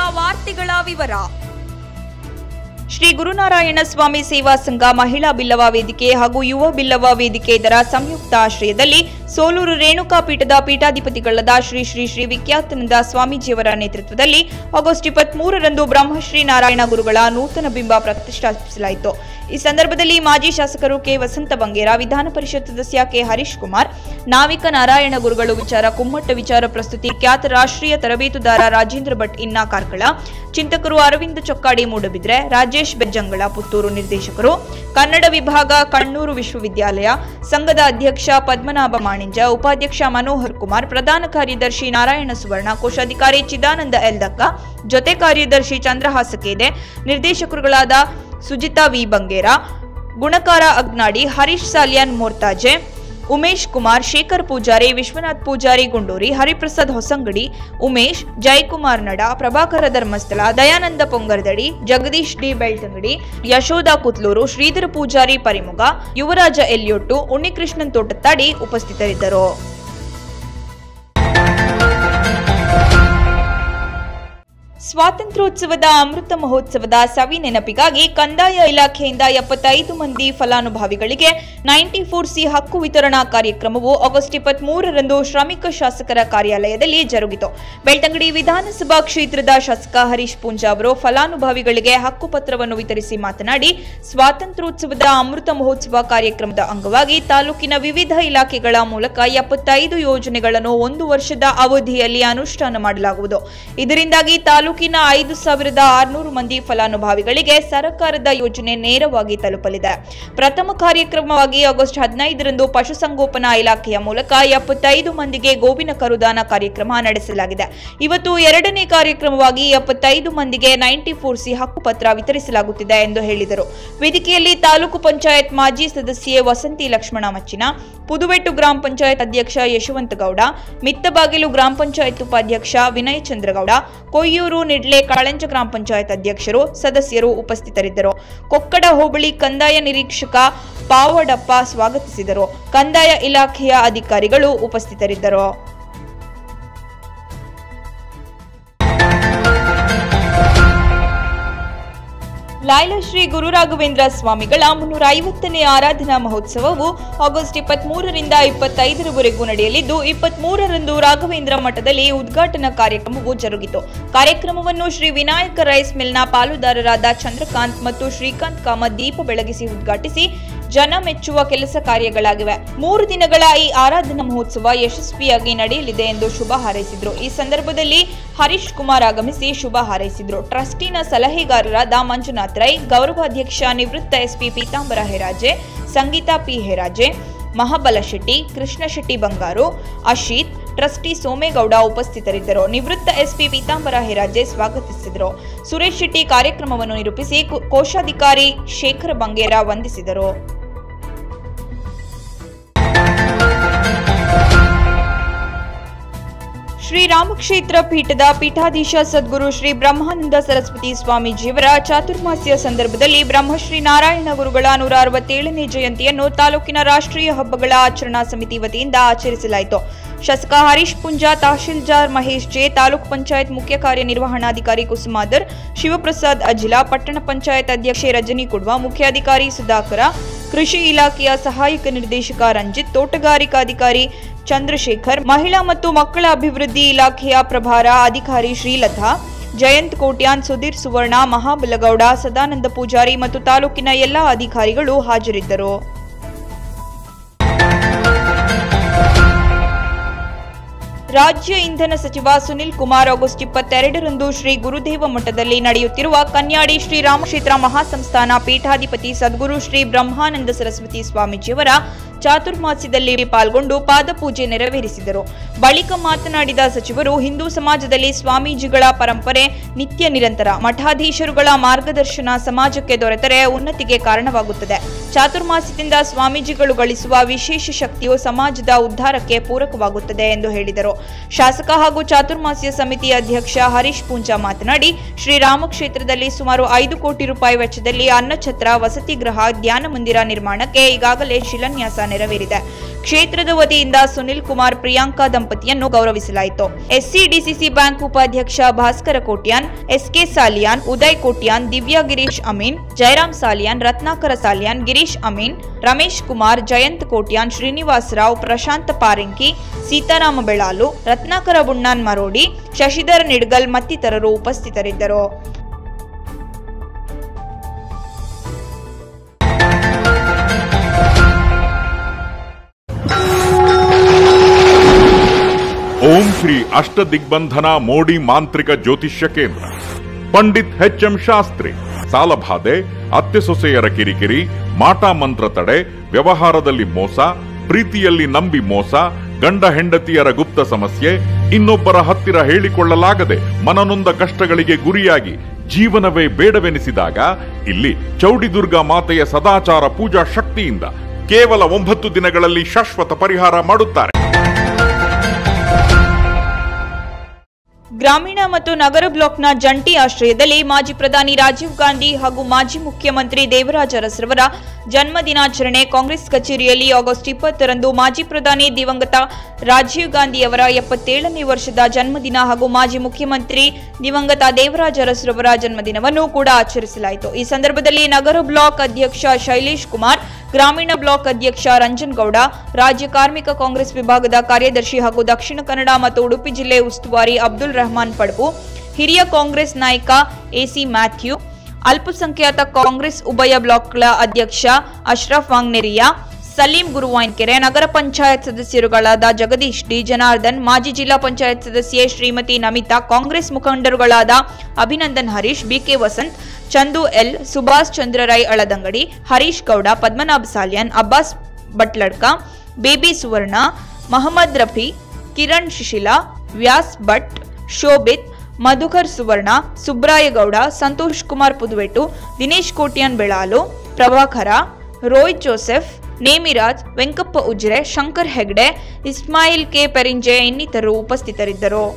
ವಾರ್ತೆಗಳ ವಿವರ. ಶ್ರೀ ಗುರುನಾರಾಯಣ ಸ್ವಾಮಿ ಸೇವಾ ಸಂಘ ಮಹಿಳಾ ಬಿಲ್ಲವ ವೇದಿಕೆ ಹಾಗೂ ಯುವ ಬಿಲ್ಲವ ವೇದಿಕೆ ಇದರ ಸಂಯುಕ್ತ ಆಶ್ರಯದಲ್ಲಿ ಸೋಲೂರು ರೇಣುಕಾ ಪೀಠದ ಪೀಠಾಧಿಪತಿಗಳಾದ ಶ್ರೀ ಶ್ರೀ ಶ್ರೀ ವಿಖ್ಯಾತಾನಂದ ಸ್ವಾಮೀಜಿಯವರ ನೇತೃತ್ವದಲ್ಲಿ ಆಗಸ್ಟ್ 23ರಂದು ಬ್ರಹ್ಮಶ್ರೀ ನಾರಾಯಣ ಗುರುಗಳ ನೂತನ ಬಿಂಬ ಪ್ರತಿಷ್ಠಾಪಿಸಲಾಯಿತು. ಈ ಸಂದರ್ಭದಲ್ಲಿ ಮಾಜಿ ಶಾಸಕರು ಕೆ ವಸಂತ ಬಂಗೇರ, ವಿಧಾನ ಪರಿಷತ್ ಸದಸ್ಯ ಕೆ ಹರೀಶ್ ಕುಮಾರ್, ನಾವಿಕ ನಾರಾಯಣ ಗುರುಗಳು ವಿಚಾರ ಕುಮ್ಮಟ್ಟ ವಿಚಾರ ಪ್ರಸ್ತುತಿ, ಖ್ಯಾತ ರಾಷ್ಟ್ರೀಯ ತರಬೇತುದಾರ ರಾಜೇಂದ್ರ ಭಟ್ ಇನ್ನ ಕಾರ್ಕಳ, ಚಿಂತಕರು ಅರವಿಂದ ಚೊಕ್ಕಾಡಿ ಮೂಡಬಿದ್ರೆ, ರಾಜೇಶ್ ಬೆಜ್ಜಂಗಳ ಪುತ್ತೂರು, ನಿರ್ದೇಶಕರು ಕನ್ನಡ ವಿಭಾಗ ಕಣ್ಣೂರು ವಿಶ್ವವಿದ್ಯಾಲಯ ಸಂಘದ ಅಧ್ಯಕ್ಷ ಪದ್ಮನಾಭ ಮಾಣಿಂಜ, ಉಪಾಧ್ಯಕ್ಷ ಮನೋಹರ್ ಕುಮಾರ್, ಪ್ರಧಾನ ಕಾರ್ಯದರ್ಶಿ ನಾರಾಯಣ ಸುವರ್ಣ, ಕೋಶಾಧಿಕಾರಿ ಚಿದಾನಂದ ಎಲ್ದಕ್ಕ, ಜೊತೆ ಕಾರ್ಯದರ್ಶಿ ಚಂದ್ರಹಾಸ ಕೇದೆ, ನಿರ್ದೇಶಕರುಗಳಾದ ಸುಜಿತಾ ವಿ ಬಂಗೇರ, ಗುಣಕಾರ ಅಗ್ನಾಡಿ, ಹರೀಶ್ ಸಾಲಿಯಾನ್ ಮೋರ್ತಾಜೆ, ಉಮೇಶ್ ಕುಮಾರ್, ಶೇಖರ್ ಪೂಜಾರಿ, ವಿಶ್ವನಾಥ್ ಪೂಜಾರಿ ಗುಂಡೂರಿ, ಹರಿಪ್ರಸಾದ್ ಹೊಸಂಗಡಿ, ಉಮೇಶ್, ಜಯಕುಮಾರ್ ನಡ, ಪ್ರಭಾಕರ ಧರ್ಮಸ್ಥಳ, ದಯಾನಂದ ಪೊಂಗರ್ದಡಿ, ಜಗದೀಶ್ ಡಿ ಬೆಳ್ತಂಗಡಿ, ಯಶೋಧ ಕುತ್ಲೂರು, ಶ್ರೀಧರ ಪೂಜಾರಿ ಪರಿಮುಗ, ಯುವರಾಜ ಎಲ್ಯೊಟ್ಟು, ಉಣ್ಣಿಕೃಷ್ಣನ್ ತೋಟತ್ತಾಡಿ ಉಪಸ್ಥಿತರಿದ್ದರು. ಸ್ವಾತಂತ್ರ್ಯೋತ್ಸವದ ಅಮೃತ ಮಹೋತ್ಸವದ ಸವಿ ನೆನಪಿಗಾಗಿ ಕಂದಾಯ ಇಲಾಖೆಯಿಂದ 75 ಮಂದಿ ಫಲಾನುಭವಿಗಳಿಗೆ 94C ಹಕ್ಕು ವಿತರಣಾ ಕಾರ್ಯಕ್ರಮವು ಆಗಸ್ಟ್ 23ರಂದು ಶ್ರಮಿಕ ಶಾಸಕರ ಕಾರ್ಯಾಲಯದಲ್ಲಿ ಜರುಗಿತು. ಬೆಳ್ತಂಗಡಿ ವಿಧಾನಸಭಾ ಕ್ಷೇತ್ರದ ಶಾಸಕ ಹರೀಶ್ ಪೂಂಜಾ ಅವರು ಫಲಾನುಭವಿಗಳಿಗೆ ಹಕ್ಕು ಪತ್ರವನ್ನು ವಿತರಿಸಿ ಮಾತನಾಡಿ, ಸ್ವಾತಂತ್ರ್ಯೋತ್ಸವದ ಅಮೃತ ಮಹೋತ್ಸವ ಕಾರ್ಯಕ್ರಮದ ಅಂಗವಾಗಿ ತಾಲೂಕಿನ ವಿವಿಧ ಇಲಾಖೆಗಳ ಮೂಲಕ 75 ಯೋಜನೆಗಳನ್ನು 1 ವರ್ಷದ ಅವಧಿಯಲ್ಲಿ ಅನುಷ್ಠಾನ ಮಾಡಲಾಗುವುದು. ಇದರಿಂದಾಗಿ ತಾಲೂಕಿನ 5600 ಮಂದಿ ಫಲಾನುಭವಿಗಳಿಗೆ ಸರ್ಕಾರದ ಯೋಜನೆ ನೇರವಾಗಿ ತಲುಪಲಿದೆ. ಪ್ರಥಮ ಕಾರ್ಯಕ್ರಮವಾಗಿ ಆಗಸ್ಟ್ 15ರಂದು ಪಶುಸಂಗೋಪನಾ ಇಲಾಖೆಯ ಮೂಲಕ 75 ಮಂದಿಗೆ ಗೋವಿನ ಕರುದಾನ ಕಾರ್ಯಕ್ರಮ ನಡೆಸಲಾಗಿದೆ. ಇವತ್ತು ಎರಡನೇ ಕಾರ್ಯಕ್ರಮವಾಗಿ 75 ಮಂದಿಗೆ 94C ಹಕ್ಕುಪತ್ರ ವಿತರಿಸಲಾಗುತ್ತಿದೆ ಎಂದು ಹೇಳಿದರು. ವೇದಿಕೆಯಲ್ಲಿ ತಾಲೂಕು ಪಂಚಾಯತ್ ಮಾಜಿ ಸದಸ್ಯೆ ವಸಂತಿ ಲಕ್ಷ್ಮಣ ಮಚ್ಚಿನ, ಪುದುವೆಟ್ಟು ಗ್ರಾಮ ಪಂಚಾಯತ್ ಅಧ್ಯಕ್ಷ ಯಶವಂತ ಗೌಡ, ಮಿತ್ತಬಾಗಿಲು ಗ್ರಾಮ ಪಂಚಾಯತ್ ಉಪಾಧ್ಯಕ್ಷ ವಿನಯ್ ಚಂದ್ರಗೌಡ, ಕೊಯ್ಯೂರು ನಿಡ್ಲೆ ಕಾಳಂಜ ಗ್ರಾಮ ಪಂಚಾಯತ್ ಅಧ್ಯಕ್ಷರು, ಸದಸ್ಯರು ಉಪಸ್ಥಿತರಿದ್ದರು. ಕೊಕ್ಕಡ ಹೋಬಳಿ ಕಂದಾಯ ನಿರೀಕ್ಷಕ ಪಾವಡಪ್ಪ ಸ್ವಾಗತಿಸಿದರು. ಕಂದಾಯ ಇಲಾಖೆಯ ಅಧಿಕಾರಿಗಳು ಉಪಸ್ಥಿತರಿದ್ದರು. ಲಾಯ್ಲ ಶ್ರೀ ಗುರು ರಾಘವೇಂದ್ರ ಸ್ವಾಮಿಗಳ 350ನೇ ಆರಾಧನಾ ಮಹೋತ್ಸವವು ಆಗಸ್ಟ್ 23ರಿಂದ 25ರವರೆಗೂ ನಡೆಯಲಿದ್ದು, 23ರಂದು ರಾಘವೇಂದ್ರ ಮಠದಲ್ಲಿ ಉದ್ಘಾಟನಾ ಕಾರ್ಯಕ್ರಮವು ಜರುಗಿತು. ಕಾರ್ಯಕ್ರಮವನ್ನು ಶ್ರೀ ವಿನಾಯಕ ರೈಸ್ ಮಿಲ್ನ ಪಾಲುದಾರರಾದ ಚಂದ್ರಕಾಂತ್ ಮತ್ತು ಶ್ರೀಕಾಂತ್ ಕಾಮತ್ ದೀಪ ಬೆಳಗಿಸಿ ಉದ್ಘಾಟಿಸಿ ಜನ ಮೆಚ್ಚುವ ಕೆಲಸ ಕಾರ್ಯಗಳಾಗಿವೆ. 3 ದಿನಗಳ ಈ ಆರಾಧನಾ ಮಹೋತ್ಸವ ಯಶಸ್ವಿಯಾಗಿ ನಡೆಯಲಿದೆ ಎಂದು ಶುಭ ಹಾರೈಸಿದರು. ಈ ಸಂದರ್ಭದಲ್ಲಿ ಹರೀಶ್ ಕುಮಾರ್ ಆಗಮಿಸಿ ಶುಭ ಹಾರೈಸಿದರು. ಟ್ರಸ್ಟಿನ ಸಲಹೆಗಾರರಾದ ಮಂಜುನಾಥ್ ರೈ, ಗೌರವಾಧ್ಯಕ್ಷ ನಿವೃತ್ತ SP Peethambara Heraje, Sangeetha P Heraje, Mahabala Shetty, Krishna Shetty Bangaru, Asheeth, trustee Somegowda ಉಪಸ್ಥಿತರಿದ್ದರು. ನಿವೃತ್ತ ಎಸ್ಪಿ ಪೀತಾಂಬರ ಹೆರಾಜೆ ಸ್ವಾಗತಿಸಿದರು. ಸುರೇಶ್ ಶೆಟ್ಟಿ ಕಾರ್ಯಕ್ರಮವನ್ನು ನಿರೂಪಿಸಿ ಕೋಶಾಧಿಕಾರಿ ಶೇಖರ ಬಂಗೇರ ವಂದಿಸಿದರು. ಶ್ರೀರಾಮಕ್ಷೇತ್ರ ಪೀಠದ ಪೀಠಾಧೀಶ ಸದ್ಗುರು ಶ್ರೀ ಬ್ರಹ್ಮಾನಂದ ಸರಸ್ವತಿ ಸ್ವಾಮೀಜಿಯವರ ಚಾತುರ್ಮಾಸ್ಯ ಸಂದರ್ಭದಲ್ಲಿ ಬ್ರಹ್ಮಶ್ರೀ ನಾರಾಯಣ ಗುರುಗಳ 167ನೇ ಜಯಂತಿಯನ್ನು ತಾಲೂಕಿನ ರಾಷ್ಟ್ರೀಯ ಹಬ್ಬಗಳ ಆಚರಣಾ ಸಮಿತಿ ವತಿಯಿಂದ ಆಚರಿಸಲಾಯಿತು. ಶಾಸಕ ಹರೀಶ್ ಪೂಂಜಾ, ತಹಶೀಲ್ದಾರ್ ಮಹೇಶ್ ಜೆ, ತಾಲೂಕು ಪಂಚಾಯತ್ ಮುಖ್ಯ ಕಾರ್ಯನಿರ್ವಹಣಾಧಿಕಾರಿ ಕುಸುಮಾದರ್, ಶಿವಪ್ರಸಾದ್ ಅಜಿಲಾ, ಪಟ್ಟಣ ಪಂಚಾಯತ್ ಅಧ್ಯಕ್ಷೆ ರಜನಿ ಕುಡ್ವ, ಮುಖ್ಯಾಧಿಕಾರಿ ಸುಧಾಕರ, ಕೃಷಿ ಇಲಾಖೆಯ ಸಹಾಯಕ ನಿರ್ದೇಶಕ ರಂಜಿತ್, ತೋಟಗಾರಿಕಾಧಿಕಾರಿ ಚಂದ್ರಶೇಖರ್, ಮಹಿಳಾ ಮತ್ತು ಮಕ್ಕಳ ಅಭಿವೃದ್ಧಿ ಇಲಾಖೆಯ ಪ್ರಭಾರ ಅಧಿಕಾರಿ ಶ್ರೀಲತಾ, ಜಯಂತ್ ಕೋಟ್ಯಾನ್, ಸುಧೀರ್ ಸುವರ್ಣ, ಮಹಾಬಲಗೌಡ, ಸದಾನಂದ ಪೂಜಾರಿ ಮತ್ತು ತಾಲೂಕಿನ ಎಲ್ಲಾ ಅಧಿಕಾರಿಗಳು ಹಾಜರಿದ್ದರು. ರಾಜ್ಯ ಇಂಧನ ಸಚಿವ ಸುನಿಲ್ ಕುಮಾರ್ ಆಗಸ್ಟ್ 22ರಂದು ಶ್ರೀ ಗುರುದೇವ ಮಠದಲ್ಲಿ ನಡೆಯುತ್ತಿರುವ ಕನ್ಯಾಡಿ ಶ್ರೀರಾಮಕ್ಷೇತ್ರ ಮಹಾಸಂಸ್ಥಾನ ಪೀಠಾಧಿಪತಿ ಸದ್ಗುರು ಶ್ರೀ ಬ್ರಹ್ಮಾನಂದ ಸರಸ್ವತಿ ಸ್ವಾಮೀಜಿಯವರ ಚಾತುರ್ಮಾಸ್ಯದಲ್ಲಿ ಪಾಲ್ಗೊಂಡು ಪಾದಪೂಜೆ ನೆರವೇರಿಸಿದರು. ಬಳಿಕ ಮಾತನಾಡಿದ ಸಚಿವರು, ಹಿಂದೂ ಸಮಾಜದಲ್ಲಿ ಸ್ವಾಮೀಜಿಗಳ ಪರಂಪರೆ ನಿತ್ಯ ನಿರಂತರ. ಮಠಾಧೀಶರುಗಳ ಮಾರ್ಗದರ್ಶನ ಸಮಾಜಕ್ಕೆ ದೊರೆತರೆ ಉನ್ನತಿಗೆ ಕಾರಣವಾಗುತ್ತದೆ. ಚಾತುರ್ಮಾಸ್ಯದಿಂದ ಸ್ವಾಮೀಜಿಗಳು ಗಳಿಸುವ ವಿಶೇಷ ಶಕ್ತಿಯು ಸಮಾಜದ ಉದ್ಧಾರಕ್ಕೆ ಪೂರಕವಾಗುತ್ತದೆ ಎಂದು ಹೇಳಿದರು. ಶಾಸಕ ಹಾಗೂ ಚಾತುರ್ಮಾಸ್ಯ ಸಮಿತಿ ಅಧ್ಯಕ್ಷ ಹರೀಶ್ ಪೂಂಜಾ ಮಾತನಾಡಿ, ಶ್ರೀರಾಮ ಕ್ಷೇತ್ರದಲ್ಲಿ ಸುಮಾರು 5 ಕೋಟಿ ರೂಪಾಯಿ ವೆಚ್ಚದಲ್ಲಿ ಅನ್ನಛತ್ರ, ವಸತಿ ಗೃಹ, ಧ್ಯಾನ ಮಂದಿರ ನಿರ್ಮಾಣಕ್ಕೆ ಈಗಾಗಲೇ ಶಿಲಾನ್ಯಾಸ ನೆರವೇರಿದೆ. ಕ್ಷೇತ್ರದ ವತಿಯಿಂದ ಸುನಿಲ್ ಕುಮಾರ್ ಪ್ರಿಯಾಂಕಾ ದಂಪತಿಯನ್ನು ಗೌರವಿಸಲಾಯಿತು. ಎಸ್ಸಿಡಿಸಿಸಿ ಬ್ಯಾಂಕ್ ಉಪಾಧ್ಯಕ್ಷ ಭಾಸ್ಕರ ಕೋಟ್ಯಾನ್, ಎಸ್ಕೆ ಸಾಲಿಯಾನ್, ಉದಯ್ ಕೋಟ್ಯಾನ್, ದಿವ್ಯಾ ಗಿರೀಶ್ ಅಮೀನ್, ಜಯರಾಮ್ ಸಾಲಿಯಾನ್, ರತ್ನಾಕರ ಸಾಲಿಯಾನ್, ಗಿರೀಶ್ ಅಮೀನ್, ರಮೇಶ್ ಕುಮಾರ್, ಜಯಂತ್ ಕೋಟ್ಯಾನ್, ಶ್ರೀನಿವಾಸ್ ರಾವ್, ಪ್ರಶಾಂತ್ ಪಾರಿಂಕಿ, ಸೀತಾರಾಮ ಬೆಳಾಲು, ರತ್ನಾಕರ ಬುಣ್ಣಾನ್ ಮರೋಡಿ, ಶಶಿಧರ್ ನಿಡ್ಗಲ್ ಮತ್ತಿತರರು ಉಪಸ್ಥಿತರಿದ್ದರು. ಓಂ ಶ್ರೀ ಅಷ್ಟ ದಿಗ್ಬಂಧನ ಮೋಡಿ ಮಾಂತ್ರಿಕ ಜ್ಯೋತಿಷ್ಯ ಕೇಂದ್ರ. ಪಂಡಿತ್ ಎಚ್.ಎಂ. ಶಾಸ್ತ್ರಿ. ಸಾಲಬಾಧೆ, ಅತ್ತೆ ಸೊಸೆಯರ ಕಿರಿಕಿರಿ, ಮಾಟ ಮಂತ್ರ ತಡೆ, ವ್ಯವಹಾರದಲ್ಲಿ ಮೋಸ, ಪ್ರೀತಿಯಲ್ಲಿ ನಂಬಿ ಮೋಸ, ಗಂಡ ಹೆಂಡತಿಯರ ಗುಪ್ತ ಸಮಸ್ಯೆ, ಇನ್ನೊಬ್ಬರ ಹತ್ತಿರ ಹೇಳಿಕೊಳ್ಳಲಾಗದೆ ಮನನೊಂದ ಕಷ್ಟಗಳಿಗೆ ಗುರಿಯಾಗಿ ಜೀವನವೇ ಬೇಡವೆನಿಸಿದಾಗ ಇಲ್ಲಿ ಚೌಡಿದುರ್ಗಾ ಮಾತೆಯ ಸದಾಚಾರ ಪೂಜಾ ಶಕ್ತಿಯಿಂದ ಕೇವಲ 9 ದಿನಗಳಲ್ಲಿ ಶಾಶ್ವತ ಪರಿಹಾರ ಮಾಡುತ್ತಾರೆ. ಗ್ರಾಮೀಣ ಮತ್ತು ನಗರ ಬ್ಲಾಕ್ನ ಜಂಟಿ ಆಶ್ರಯದಲ್ಲಿ ಮಾಜಿ ಪ್ರಧಾನಿ ರಾಜೀವ್ ಗಾಂಧಿ ಹಾಗೂ ಮಾಜಿ ಮುಖ್ಯಮಂತ್ರಿ ದೇವರಾಜ ಅರಸರವರ ಜನ್ಮ ದಿನಾಚರಣೆ ಕಾಂಗ್ರೆಸ್ ಕಚೇರಿಯಲ್ಲಿ ಆಗಸ್ಟ್ 20ರಂದು ಮಾಜಿ ಪ್ರಧಾನಿ ದಿವಂಗತ ರಾಜೀವ್ ಗಾಂಧಿ ಅವರ 77ನೇ ವರ್ಷದ ಜನ್ಮದಿನ ಹಾಗೂ ಮಾಜಿ ಮುಖ್ಯಮಂತ್ರಿ ದಿವಂಗತ ದೇವರಾಜ ಅರಸರವರ ಜನ್ಮದಿನವನ್ನು ಕೂಡ ಆಚರಿಸಲಾಯಿತು. ಈ ಸಂದರ್ಭದಲ್ಲಿ ನಗರ ಬ್ಲಾಕ್ ಅಧ್ಯಕ್ಷ ಶೈಲೇಶ್ ಕುಮಾರ್, ಗ್ರಾಮೀಣ ಬ್ಲಾಕ್ ಅಧ್ಯಕ್ಷ ರಂಜನ್ ಗೌಡ, ರಾಜ್ಯ ಕಾರ್ಮಿಕ ಕಾಂಗ್ರೆಸ್ ವಿಭಾಗದ ಕಾರ್ಯದರ್ಶಿ ಹಾಗೂ ದಕ್ಷಿಣ ಕನ್ನಡ ಮತ್ತು ಉಡುಪಿ ಜಿಲ್ಲೆ ಉಸ್ತುವಾರಿ ಅಬ್ದುಲ್ ರೆಹಮಾನ್ ಪಡ್ಪು, ಹಿರಿಯ ಕಾಂಗ್ರೆಸ್ ನಾಯಕ ಎಸಿ ಮ್ಯಾಥ್ಯೂ, ಅಲ್ಪಸಂಖ್ಯಾತ ಕಾಂಗ್ರೆಸ್ ಉಭಯ ಬ್ಲಾಕ್ಗಳ ಅಧ್ಯಕ್ಷ ಅಶ್ರಫ್ ವಾಂಗ್ನೆರಿಯಾ, ಸಲೀಂ ಗುರುವಾಯ್ನಕೆರೆ, ನಗರ ಪಂಚಾಯತ್ ಸದಸ್ಯರುಗಳಾದ ಜಗದೀಶ್ ಡಿ, ಜನಾರ್ದನ್, ಮಾಜಿ ಜಿಲ್ಲಾ ಪಂಚಾಯತ್ ಸದಸ್ಯೆ ಶ್ರೀಮತಿ ನಮಿತಾ, ಕಾಂಗ್ರೆಸ್ ಮುಖಂಡರುಗಳಾದ Abhinandan Harish, BK Vasanth, Chandu L, Subhash Chandra Rai Aladangady, Harish Gowda, Padmanabha Saliyan, Abbas Batladka, Baby Suvarna, Mohammed Rafi, Kiran Shishila, Vyas Bhat, Shobhith, Madhukar Suvarna, Subraya Gowda, Santhosh Kumar Puduvettu, Dinesh Kotian Belalu, Prabhakara, Rohith Joseph, Nemiraj, Venkappa Ujire, Shankar Hegde, Ismail K Perinje ಇನ್ನಿತರರು ಉಪಸ್ಥಿತರಿದ್ದರು.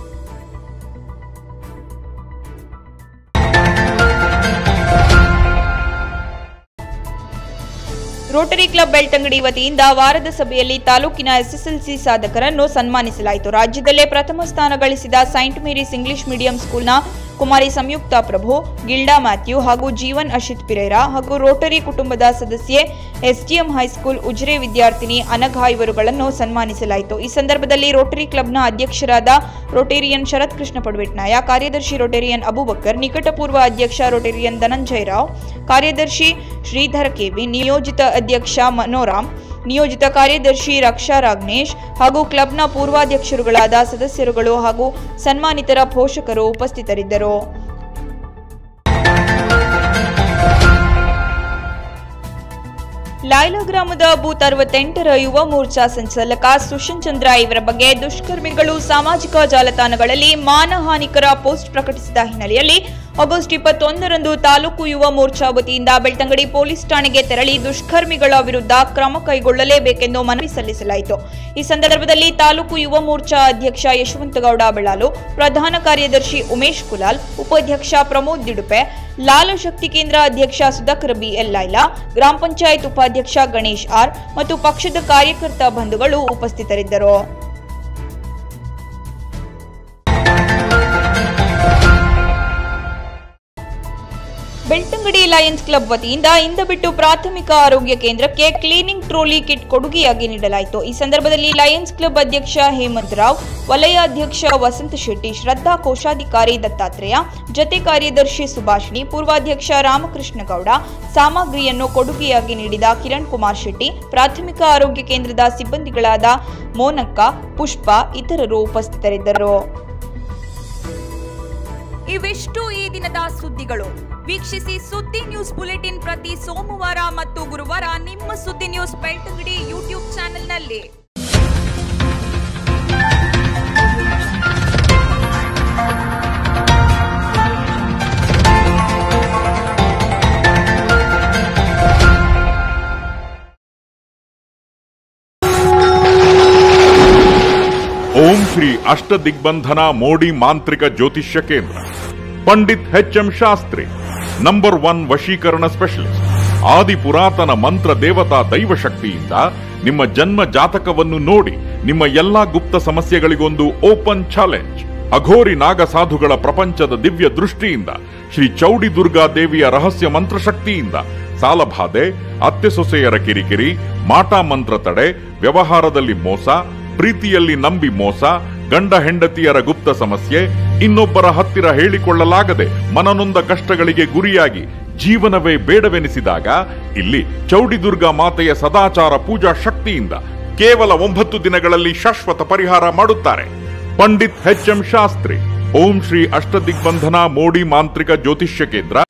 ರೋಟರಿ ಕ್ಲಬ್ ಬೆಳ್ತಂಗಡಿ ವತಿಯಿಂದ ವಾರದ ಸಭೆಯಲ್ಲಿ ತಾಲೂಕಿನ ಎಸ್ಎಸ್ಎಲ್ಸಿ ಸಾಧಕರನ್ನು ಸನ್ಮಾನಿಸಲಾಯಿತು. ರಾಜ್ಯದಲ್ಲೇ ಪ್ರಥಮ ಸ್ಥಾನ ಗಳಿಸಿದ ಸೈಂಟ್ ಮೇರೀಸ್ ಇಂಗ್ಲಿಷ್ ಮೀಡಿಯಂ ಸ್ಕೂಲ್ನ ಕುಮಾರಿ ಸಂಯುಕ್ತ ಪ್ರಭು, ಗಿಲ್ಡಾ ಮ್ಯಾಥ್ಯೂ ಹಾಗೂ ಜೀವನ್ ಅಶಿತ್ ಪಿರೇರಾ ಹಾಗೂ ರೋಟರಿ ಕುಟುಂಬದ ಸದಸ್ಯೆ ಎಸ್ಡಿಎಂ ಹೈಸ್ಕೂಲ್ ಉಜಿರೆ ವಿದ್ಯಾರ್ಥಿನಿ ಅನಘಾ ಇವರುಗಳನ್ನು ಸನ್ಮಾನಿಸಲಾಯಿತು. ಈ ಸಂದರ್ಭದಲ್ಲಿ ರೋಟರಿ ಕ್ಲಬ್ನ ಅಧ್ಯಕ್ಷರಾದ ರೋಟೇರಿಯನ್ ಶರತ್ ಕೃಷ್ಣ ಪಡ್ವೆಟ್ನಾಯ, ಕಾರ್ಯದರ್ಶಿ ರೋಟೇರಿಯನ್ ಅಬೂಬಕರ್, ನಿಕಟಪೂರ್ವ ಅಧ್ಯಕ್ಷ ರೋಟೇರಿಯನ್ ಧನಂಜಯ ರಾವ್, ಕಾರ್ಯದರ್ಶಿ ಶ್ರೀಧರ್ ಕೆವಿ, ನಿಯೋಜಿತ ಅಧ್ಯಕ್ಷ ಮನೋರಾಮ್, ನಿಯೋಜಿತ ಕಾರ್ಯದರ್ಶಿ ರಕ್ಷಾ ರಾಗ್ನೇಶ್ ಹಾಗೂ ಕ್ಲಬ್ನ ಪೂರ್ವಾಧ್ಯಕ್ಷರುಗಳಾದ ಸದಸ್ಯರುಗಳು ಹಾಗೂ ಸನ್ಮಾನಿತರ ಪೋಷಕರು ಉಪಸ್ಥಿತರಿದ್ದರು. ಲಾಯ್ಲಾ ಗ್ರಾಮದ ಬೂತ್ 68ರ ಯುವ ಮೋರ್ಚಾ ಸಂಚಾಲಕ ಸುಶಾಂತ್ ಚಂದ್ರ ಇವರ ಬಗ್ಗೆ ದುಷ್ಕರ್ಮಿಗಳು ಸಾಮಾಜಿಕ ಜಾಲತಾಣಗಳಲ್ಲಿ ಮಾನಹಾನಿಕರ ಪೋಸ್ಟ್ ಪ್ರಕಟಿಸಿದ ಹಿನ್ನೆಲೆಯಲ್ಲಿ ಆಗಸ್ಟ್ 21ರಂದು ತಾಲೂಕು ಯುವ ಮೋರ್ಚಾ ವತಿಯಿಂದ ಬೆಳ್ತಂಗಡಿ ಪೊಲೀಸ್ ಠಾಣೆಗೆ ತೆರಳಿ ದುಷ್ಕರ್ಮಿಗಳ ವಿರುದ್ಧ ಕ್ರಮ ಕೈಗೊಳ್ಳಲೇಬೇಕೆಂದು ಮನವಿ ಸಲ್ಲಿಸಲಾಯಿತು. ಈ ಸಂದರ್ಭದಲ್ಲಿ ತಾಲೂಕು ಯುವ ಮೋರ್ಚಾ ಅಧ್ಯಕ್ಷ ಯಶವಂತಗೌಡ ಬೆಳಾಲು, ಪ್ರಧಾನ ಕಾರ್ಯದರ್ಶಿ ಉಮೇಶ್ ಕುಲಾಲ್, ಉಪಾಧ್ಯಕ್ಷ ಪ್ರಮೋದ್ ದಿಡುಪೆ, ಲಾಲ ಶಕ್ತಿ ಕೇಂದ್ರ ಅಧ್ಯಕ್ಷ ಸುಧಾಕರ್ ಬಿಎಲ್ ಲೈಲಾ, ಗ್ರಾಮ ಪಂಚಾಯತ್ ಉಪಾಧ್ಯಕ್ಷ ಗಣೇಶ್ ಆರ್ ಮತ್ತು ಪಕ್ಷದ ಕಾರ್ಯಕರ್ತ ಬಂಧುಗಳು ಉಪಸ್ಥಿತರಿದ್ದರು. ಬೆಳ್ತಂಗಡಿ ಲಯನ್ಸ್ ಕ್ಲಬ್ ವತಿಯಿಂದ ಇಂದ ಬಿಟ್ಟು ಪ್ರಾಥಮಿಕ ಆರೋಗ್ಯ ಕೇಂದ್ರಕ್ಕೆ ಕ್ಲೀನಿಂಗ್ ಟ್ರೋಲಿ ಕಿಟ್ ಕೊಡುಗೆಯಾಗಿ ನೀಡಲಾಯಿತು. ಈ ಸಂದರ್ಭದಲ್ಲಿ ಲಯನ್ಸ್ ಕ್ಲಬ್ ಅಧ್ಯಕ್ಷ ಹೇಮಂತ್ ರಾವ್, ವಲಯ ಅಧ್ಯಕ್ಷ ವಸಂತ ಶೆಟ್ಟಿ, ಶ್ರದ್ಧಾ ಕೋಶಾಧಿಕಾರಿ ದತ್ತಾತ್ರೇಯ, ಜತೆ ಕಾರ್ಯದರ್ಶಿ ಸುಭಾಷಿಣಿ, ಪೂರ್ವಾಧ್ಯಕ್ಷ ರಾಮಕೃಷ್ಣ ಗೌಡ, ಸಾಮಗ್ರಿಯನ್ನು ಕೊಡುಗೆಯಾಗಿ ನೀಡಿದ ಕಿರಣ್ ಕುಮಾರ್ ಶೆಟ್ಟಿ, ಪ್ರಾಥಮಿಕ ಆರೋಗ್ಯ ಕೇಂದ್ರದ ಸಿಬ್ಬಂದಿಗಳಾದ ಮೋನಕ್ಕ, ಪುಷ್ಪ ಇತರರು ಉಪಸ್ಥಿತರಿದ್ದರು. ಇವೆಷ್ಟು ಈ ದಿನದ ಸುದ್ದಿಗಳು. ವೀಕ್ಷಿಸಿ ಸುದ್ದಿ ನ್ಯೂಸ್ ಬುಲೆಟಿನ್ ಪ್ರತಿ ಸೋಮವಾರ ಮತ್ತು ಗುರುವಾರ ನಿಮ್ಮ ಸುದ್ದಿ ನ್ಯೂಸ್ ಬೆಳ್ತಂಗಡಿ ಯೂಟ್ಯೂಬ್ ಚಾನೆಲ್ನಲ್ಲಿ. ಓಂ ಶ್ರೀ ಅಷ್ಟ ದಿಗ್ಬಂಧನ ಮೋಡಿ ಮಾಂತ್ರಿಕ ಜ್ಯೋತಿಷ್ಯ ಕೇಂದ್ರ. ಪಂಡಿತ್ ಎಚ್.ಎಂ. ಶಾಸ್ತ್ರಿ, ನಂಬರ್ 1 ವಶೀಕರಣ ಸ್ಪೆಷಲಿಸ್ಟ್. ಆದಿ ಪುರಾತನ ಮಂತ್ರ ದೇವತಾ ದೈವಶಕ್ತಿಯಿಂದ ನಿಮ್ಮ ಜನ್ಮ ಜಾತಕವನ್ನು ನೋಡಿ ನಿಮ್ಮ ಎಲ್ಲಾ ಗುಪ್ತ ಸಮಸ್ಯೆಗಳಿಗೊಂದು ಓಪನ್ ಚಾಲೆಂಜ್. ಅಘೋರಿ ನಾಗ ಸಾಧುಗಳ ಪ್ರಪಂಚದ ದಿವ್ಯ ದೃಷ್ಟಿಯಿಂದ, ಶ್ರೀ ಚೌಡಿ ದುರ್ಗಾ ದೇವಿಯ ರಹಸ್ಯ ಮಂತ್ರಶಕ್ತಿಯಿಂದ ಸಾಲಬಾಧೆ, ಅತ್ತೆ ಸೊಸೆಯರ ಕಿರಿಕಿರಿ, ಮಾಟ ಮಂತ್ರ ತಡೆ, ವ್ಯವಹಾರದಲ್ಲಿ ಮೋಸ, ಪ್ರೀತಿಯಲ್ಲಿ ನಂಬಿ ಮೋಸ, ಗಂಡ ಹೆಂಡತಿಯರ ಗುಪ್ತ ಸಮಸ್ಯೆ, ಇನ್ನೊಬ್ಬರ ಹತ್ತಿರ ಹೇಳಿಕೊಳ್ಳಲಾಗದೆ ಮನನೊಂದ ಕಷ್ಟಗಳಿಗೆ ಗುರಿಯಾಗಿ ಜೀವನವೇ ಬೇಡವೆನಿಸಿದಾಗ ಇಲ್ಲಿ ಚೌಡಿ ದುರ್ಗಾ ಮಾತೆಯ ಸದಾಚಾರ ಪೂಜಾ ಶಕ್ತಿಯಿಂದ ಕೇವಲ 9 ದಿನಗಳಲ್ಲಿ ಶಾಶ್ವತ ಪರಿಹಾರ ಮಾಡುತ್ತಾರೆ. ಪಂಡಿತ್ ಎಚ್ ಎಂ ಶಾಸ್ತ್ರಿ, ಓಂ ಶ್ರೀ ಅಷ್ಟದಿಗ್ಬಂಧನ ಮೋಡಿ ಮಾಂತ್ರಿಕ ಜ್ಯೋತಿಷ್ಯ ಕೇಂದ್ರ,